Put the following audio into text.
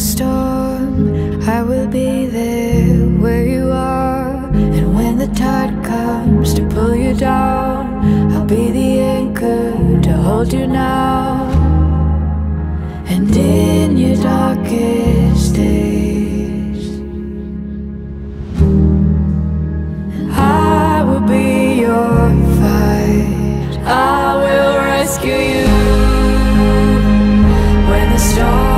storm, I will be there where you are. And when the tide comes to pull you down, I'll be the anchor to hold you now. And in your darkest days, I will be your fight. I will rescue you when the storm